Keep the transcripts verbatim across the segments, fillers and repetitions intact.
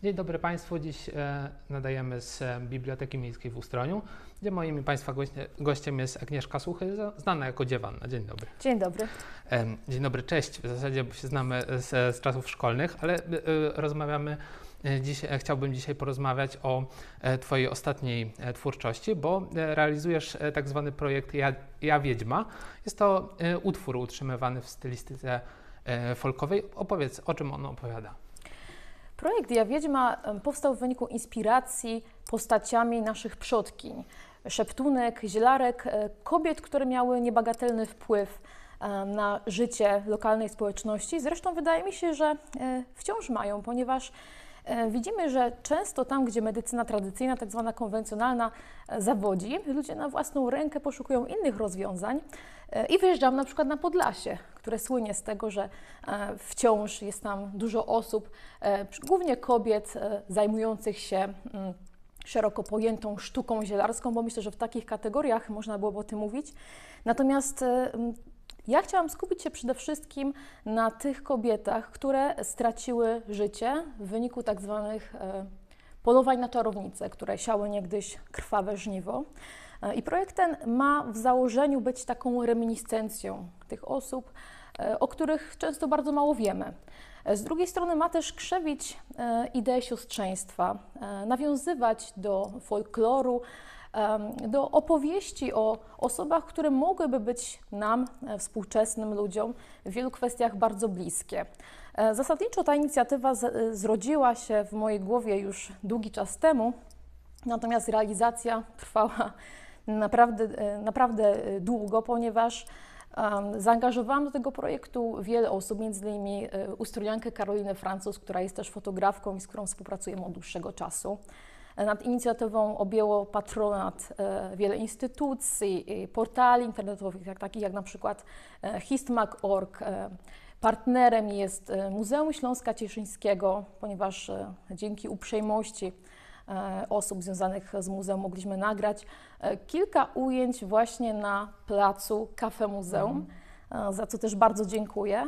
Dzień dobry Państwu. Dziś e, nadajemy z Biblioteki Miejskiej w Ustroniu, gdzie moim i Państwa goście, gościem jest Agnieszka Suchy, znana jako Dziewanna. Dzień dobry. Dzień dobry. E, dzień dobry, cześć. W zasadzie bo się znamy z, z czasów szkolnych, ale e, rozmawiamy dziś, e, chciałbym dzisiaj porozmawiać o e, Twojej ostatniej e, twórczości, bo e, realizujesz e, tak zwany projekt Ja, ja Wiedźma. Jest to e, utwór utrzymywany w stylistyce e, folkowej. Opowiedz, o czym on opowiada. Projekt Ja Wiedźma powstał w wyniku inspiracji postaciami naszych przodkiń, szeptunek, zielarek, kobiet, które miały niebagatelny wpływ na życie lokalnej społeczności. Zresztą wydaje mi się, że wciąż mają, ponieważ widzimy, że często tam, gdzie medycyna tradycyjna, tak zwana konwencjonalna, zawodzi, ludzie na własną rękę poszukują innych rozwiązań i wyjeżdżam na przykład na Podlasie, które słynie z tego, że wciąż jest tam dużo osób, głównie kobiet zajmujących się szeroko pojętą sztuką zielarską, bo myślę, że w takich kategoriach można byłoby o tym mówić. Natomiast ja chciałam skupić się przede wszystkim na tych kobietach, które straciły życie w wyniku tak zwanych polowań na czarownice, które siały niegdyś krwawe żniwo. I projekt ten ma w założeniu być taką reminiscencją tych osób, o których często bardzo mało wiemy. Z drugiej strony ma też krzewić ideę siostrzeństwa, nawiązywać do folkloru, do opowieści o osobach, które mogłyby być nam, współczesnym ludziom, w wielu kwestiach bardzo bliskie. Zasadniczo ta inicjatywa zrodziła się w mojej głowie już długi czas temu, natomiast realizacja trwała naprawdę, naprawdę długo, ponieważ zaangażowałam do tego projektu wiele osób, między innymi ustroniankę Karolinę Francuz, która jest też fotografką i z którą współpracujemy od dłuższego czasu. Nad inicjatywą objęło patronat wiele instytucji, portali internetowych, jak, takich jak na przykład histmag kropka org. Partnerem jest Muzeum Śląska Cieszyńskiego, ponieważ dzięki uprzejmości osób związanych z muzeum mogliśmy nagrać kilka ujęć właśnie na placu Cafe Muzeum, za co też bardzo dziękuję.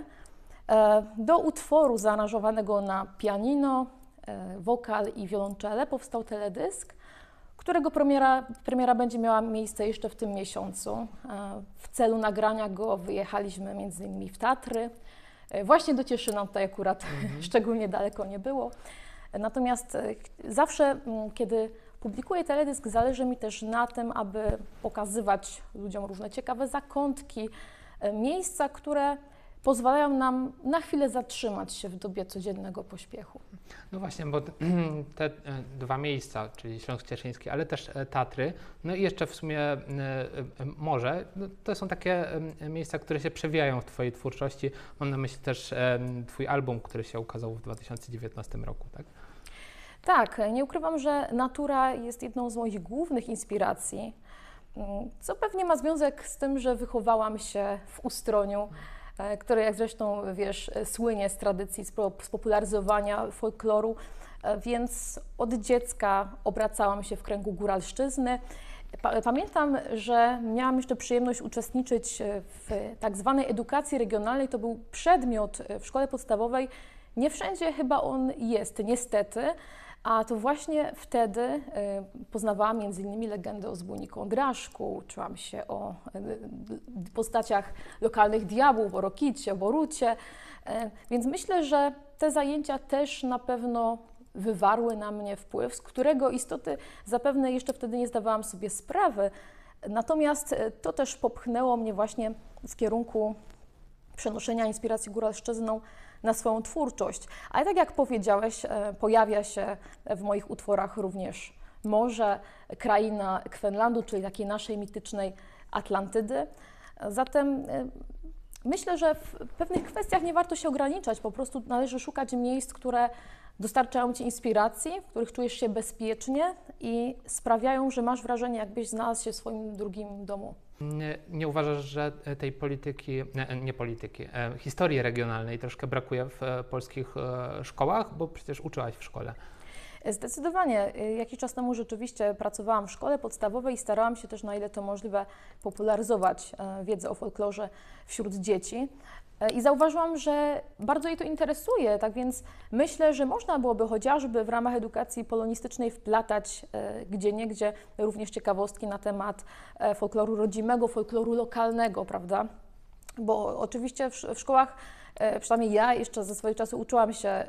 Do utworu zaaranżowanego na pianino, wokal i wiolonczele powstał teledysk, którego premiera, premiera będzie miała miejsce jeszcze w tym miesiącu. W celu nagrania go wyjechaliśmy między innymi w Tatry. Właśnie do Cieszyna, tutaj akurat mhm. szczególnie daleko nie było. Natomiast zawsze, kiedy publikuję teledysk, zależy mi też na tym, aby pokazywać ludziom różne ciekawe zakątki, miejsca, które pozwalają nam na chwilę zatrzymać się w dobie codziennego pośpiechu. No właśnie, bo te dwa miejsca, czyli Śląsk Cieszyński, ale też Tatry, no i jeszcze w sumie morze, no to są takie miejsca, które się przewijają w Twojej twórczości. Mam na myśli też Twój album, który się ukazał w dwa tysiące dziewiętnastym roku, tak? Tak, nie ukrywam, że natura jest jedną z moich głównych inspiracji, co pewnie ma związek z tym, że wychowałam się w Ustroniu, które, jak zresztą wiesz, słynie z tradycji, z popularyzowania folkloru, więc od dziecka obracałam się w kręgu góralszczyzny. Pamiętam, że miałam jeszcze przyjemność uczestniczyć w tak zwanej edukacji regionalnej. To był przedmiot w szkole podstawowej. Nie wszędzie chyba on jest, niestety. A to właśnie wtedy y, poznawałam między innymi legendę o zbójniku Ondraszku, uczyłam się o y, postaciach lokalnych diabłów, o Rokicie, o Borucie, y, więc myślę, że te zajęcia też na pewno wywarły na mnie wpływ, z którego istoty zapewne jeszcze wtedy nie zdawałam sobie sprawy, natomiast y, to też popchnęło mnie właśnie w kierunku przenoszenia inspiracji góralszczyzną na swoją twórczość. Ale tak jak powiedziałeś, pojawia się w moich utworach również morze, kraina Kwenlandu, czyli takiej naszej mitycznej Atlantydy. Zatem myślę, że w pewnych kwestiach nie warto się ograniczać, po prostu należy szukać miejsc, które dostarczają Ci inspiracji, w których czujesz się bezpiecznie i sprawiają, że masz wrażenie, jakbyś znalazł się w swoim drugim domu. Nie, nie uważasz, że tej polityki, nie, nie polityki, e, historii regionalnej troszkę brakuje w e, polskich e, szkołach, bo przecież uczyłaś w szkole? Zdecydowanie. Jakiś czas temu rzeczywiście pracowałam w szkole podstawowej i starałam się też, na ile to możliwe, popularyzować wiedzę o folklorze wśród dzieci. I zauważyłam, że bardzo jej to interesuje, tak więc myślę, że można byłoby chociażby w ramach edukacji polonistycznej wplatać gdzieniegdzie również ciekawostki na temat folkloru rodzimego, folkloru lokalnego, prawda? Bo oczywiście w, w szkołach, przynajmniej ja jeszcze ze swojego czasu uczyłam się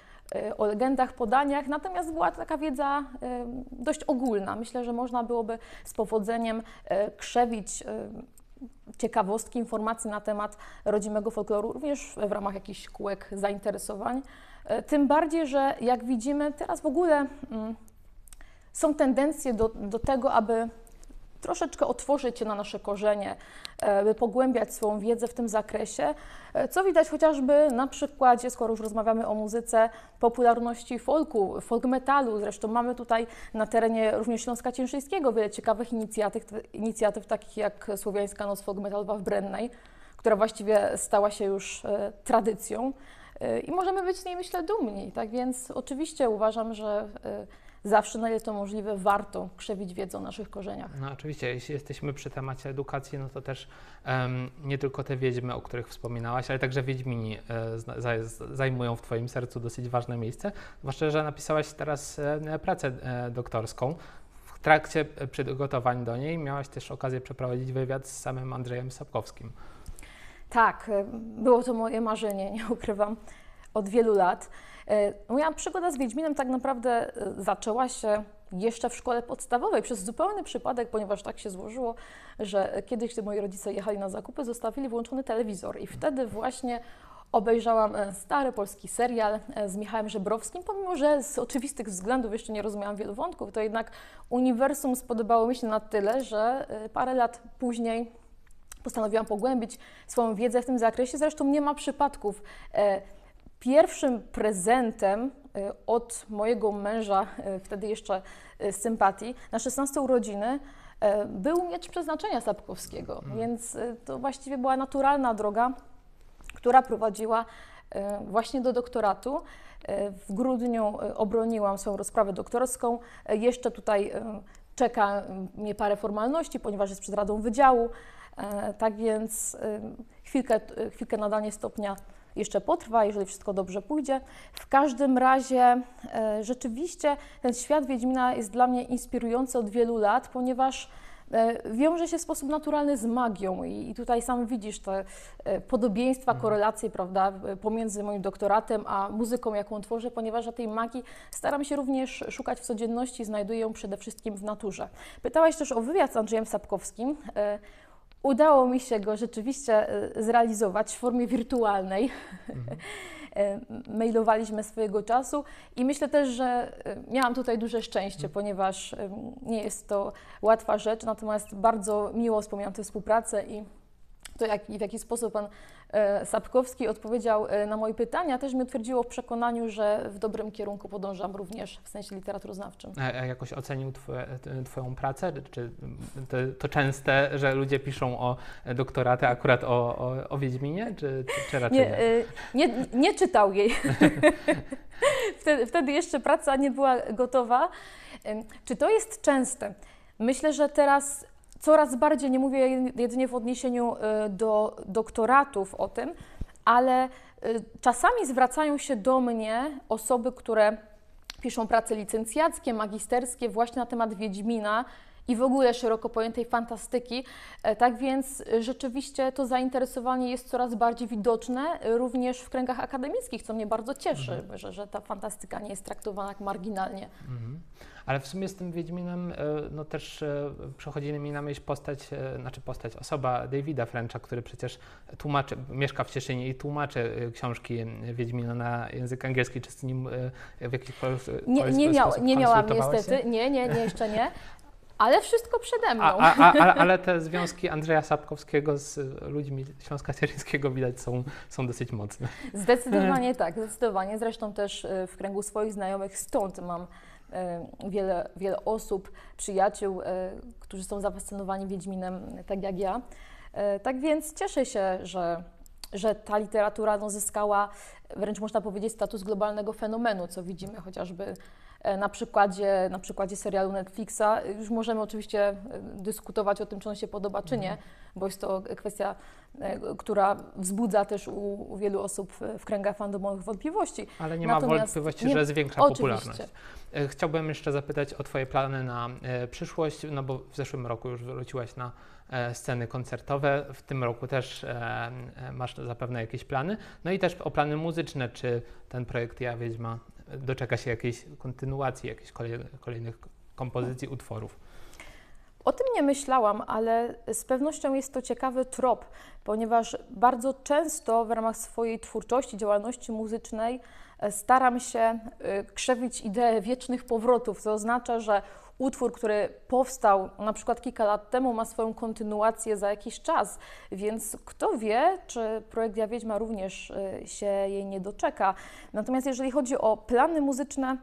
o legendach, podaniach, natomiast była to taka wiedza dość ogólna. Myślę, że można byłoby z powodzeniem krzewić ciekawostki, informacje na temat rodzimego folkloru, również w ramach jakichś kółek zainteresowań. Tym bardziej, że jak widzimy, teraz w ogóle mm, są tendencje do, do tego, aby troszeczkę otworzyć się na nasze korzenie, by pogłębiać swoją wiedzę w tym zakresie, co widać chociażby na przykładzie, skoro już rozmawiamy o muzyce, popularności folku, folk metalu. Zresztą mamy tutaj na terenie również Śląska Cieszyńskiego wiele ciekawych inicjatyw, inicjatyw takich jak Słowiańska Noc Folk Metalowa w Brennej, która właściwie stała się już e, tradycją e, i możemy być z niej, myślę, dumni. Tak więc oczywiście uważam, że e, zawsze, na ile to możliwe, warto krzewić wiedzę o naszych korzeniach. No oczywiście, jeśli jesteśmy przy temacie edukacji, no to też um, nie tylko te wiedźmy, o których wspominałaś, ale także wiedźmini e, z, zajmują w Twoim sercu dosyć ważne miejsce, zwłaszcza, że napisałaś teraz e, pracę e, doktorską. W trakcie przygotowań do niej miałaś też okazję przeprowadzić wywiad z samym Andrzejem Sapkowskim. Tak, było to moje marzenie, nie ukrywam, od wielu lat. Moja przygoda z Wiedźminem tak naprawdę zaczęła się jeszcze w szkole podstawowej przez zupełny przypadek, ponieważ tak się złożyło, że kiedyś, gdy moi rodzice jechali na zakupy, zostawili włączony telewizor i wtedy właśnie obejrzałam stary polski serial z Michałem Żebrowskim, pomimo że z oczywistych względów jeszcze nie rozumiałam wielu wątków, to jednak uniwersum spodobało mi się na tyle, że parę lat później postanowiłam pogłębić swoją wiedzę w tym zakresie. Zresztą nie ma przypadków. Pierwszym prezentem od mojego męża, wtedy jeszcze z sympatii, na szesnaste urodziny był miecz przeznaczenia Sapkowskiego, mm. więc to właściwie była naturalna droga, która prowadziła właśnie do doktoratu. W grudniu obroniłam swoją rozprawę doktorską. Jeszcze tutaj czeka mnie parę formalności, ponieważ jest przed Radą Wydziału, tak więc chwilkę, chwilkę nadanie stopnia jeszcze potrwa, jeżeli wszystko dobrze pójdzie. W każdym razie e, rzeczywiście ten świat Wiedźmina jest dla mnie inspirujący od wielu lat, ponieważ e, wiąże się w sposób naturalny z magią i, i tutaj sam widzisz te e, podobieństwa, mhm. korelacje, prawda, pomiędzy moim doktoratem a muzyką, jaką tworzę, ponieważ ja tej magii staram się również szukać w codzienności, znajduję ją przede wszystkim w naturze. Pytałaś też o wywiad z Andrzejem Sapkowskim. E, Udało mi się go rzeczywiście zrealizować w formie wirtualnej. Mhm. Mailowaliśmy swojego czasu i myślę też, że miałam tutaj duże szczęście, ponieważ nie jest to łatwa rzecz, natomiast bardzo miło wspominam tę współpracę i to, jak, w jaki sposób pan e, Sapkowski odpowiedział e, na moje pytania, też mnie utwierdziło w przekonaniu, że w dobrym kierunku podążam również w sensie literaturoznawczym. A, a jakoś ocenił twoje, Twoją pracę? Czy to, to częste, że ludzie piszą o doktoraty akurat o, o, o Wiedźminie, czy, czy, czy raczej nie? Nie, nie, nie czytał jej. wtedy, wtedy jeszcze praca nie była gotowa. Czy to jest częste? Myślę, że teraz coraz bardziej, nie mówię jedynie w odniesieniu do doktoratów o tym, ale czasami zwracają się do mnie osoby, które piszą prace licencjackie, magisterskie właśnie na temat Wiedźmina i w ogóle szeroko pojętej fantastyki. Tak więc rzeczywiście to zainteresowanie jest coraz bardziej widoczne również w kręgach akademickich, co mnie bardzo cieszy, mhm. że, że ta fantastyka nie jest traktowana jak marginalnie. Mhm. Ale w sumie z tym Wiedźminem no też przychodzi mi na myśl postać, znaczy postać, osoba Davida Frencha, który przecież tłumaczy, mieszka w Cieszynie i tłumaczy książki Wiedźmina na język angielski. Czy z nim w jakikolwiek nie, nie, miał, nie miałam niestety, się? nie, nie, nie, jeszcze nie. Ale wszystko przede mną. A, a, a, ale te związki Andrzeja Sapkowskiego z ludźmi Śląska Cieszyńskiego widać są, są dosyć mocne. Zdecydowanie tak, zdecydowanie. Zresztą też w kręgu swoich znajomych stąd mam wiele, wiele osób, przyjaciół, którzy są zafascynowani Wiedźminem tak jak ja. Tak więc cieszę się, że że ta literatura no, zyskała wręcz można powiedzieć status globalnego fenomenu, co widzimy chociażby na przykładzie, na przykładzie serialu Netflixa. Już możemy oczywiście dyskutować o tym, czy on się podoba, czy nie, bo jest to kwestia, która wzbudza też u, u wielu osób w kręgach fandomowych wątpliwości. Ale nie Natomiast ma wątpliwości, nie, że zwiększa oczywiście. popularność. Chciałbym jeszcze zapytać o Twoje plany na e, przyszłość, no bo w zeszłym roku już wróciłaś na e, sceny koncertowe, w tym roku też e, e, masz zapewne jakieś plany, no i też o plany muzyczne, czy ten projekt Ja Wiedźma doczeka się jakiejś kontynuacji, jakichś kolej, kolejnych kompozycji, utworów? O tym nie myślałam, ale z pewnością jest to ciekawy trop, ponieważ bardzo często w ramach swojej twórczości, działalności muzycznej staram się krzewić ideę wiecznych powrotów, co oznacza, że utwór, który powstał na przykład kilka lat temu, ma swoją kontynuację za jakiś czas, więc kto wie, czy projekt Ja Wiedźma również się jej nie doczeka. Natomiast jeżeli chodzi o plany muzyczne,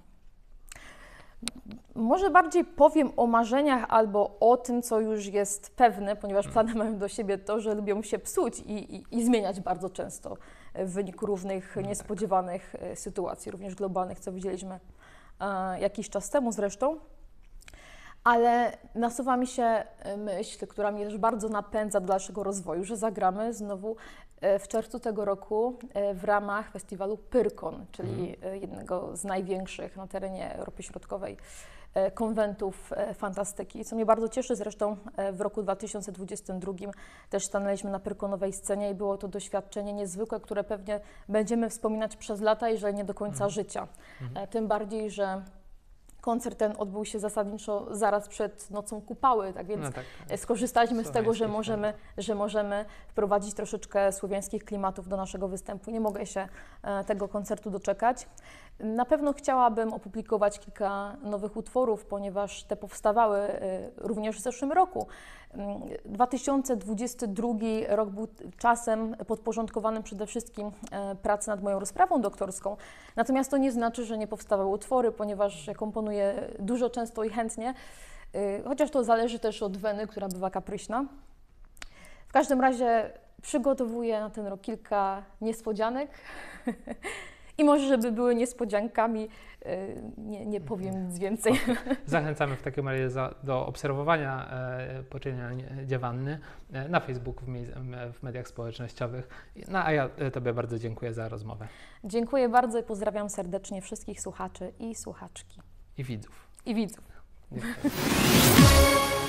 może bardziej powiem o marzeniach albo o tym, co już jest pewne, ponieważ plany mają do siebie to, że lubią się psuć i, i, i zmieniać bardzo często w wyniku różnych niespodziewanych sytuacji, również globalnych, co widzieliśmy e, jakiś czas temu zresztą. Ale nasuwa mi się myśl, która mnie też bardzo napędza do dalszego rozwoju, że zagramy znowu w czerwcu tego roku w ramach festiwalu Pyrkon, czyli jednego z największych na terenie Europy Środkowej konwentów fantastyki, co mnie bardzo cieszy. Zresztą w roku dwa tysiące dwudziestym drugim też stanęliśmy na pyrkonowej scenie i było to doświadczenie niezwykłe, które pewnie będziemy wspominać przez lata, jeżeli nie do końca mhm. życia. Mhm. Tym bardziej, że koncert ten odbył się zasadniczo zaraz przed Nocą Kupały, tak więc no tak, tak. skorzystaliśmy z tego, że możemy, że możemy wprowadzić troszeczkę słowiańskich klimatów do naszego występu. Nie mogę się tego koncertu doczekać. Na pewno chciałabym opublikować kilka nowych utworów, ponieważ te powstawały również w zeszłym roku. dwa tysiące dwudziesty drugi rok był czasem podporządkowanym przede wszystkim pracy nad moją rozprawą doktorską. Natomiast to nie znaczy, że nie powstawały utwory, ponieważ ja komponuję dużo, często i chętnie, chociaż to zależy też od weny, która bywa kapryśna. W każdym razie przygotowuję na ten rok kilka niespodzianek. I może, żeby były niespodziankami, nie, nie powiem nic więcej. Zachęcamy w takim razie za, do obserwowania e, poczynienia Dziewanny e, na Facebooku, w, w mediach społecznościowych. No, a ja Tobie bardzo dziękuję za rozmowę. Dziękuję bardzo i pozdrawiam serdecznie wszystkich słuchaczy i słuchaczki. I widzów. I widzów. Dziękuję.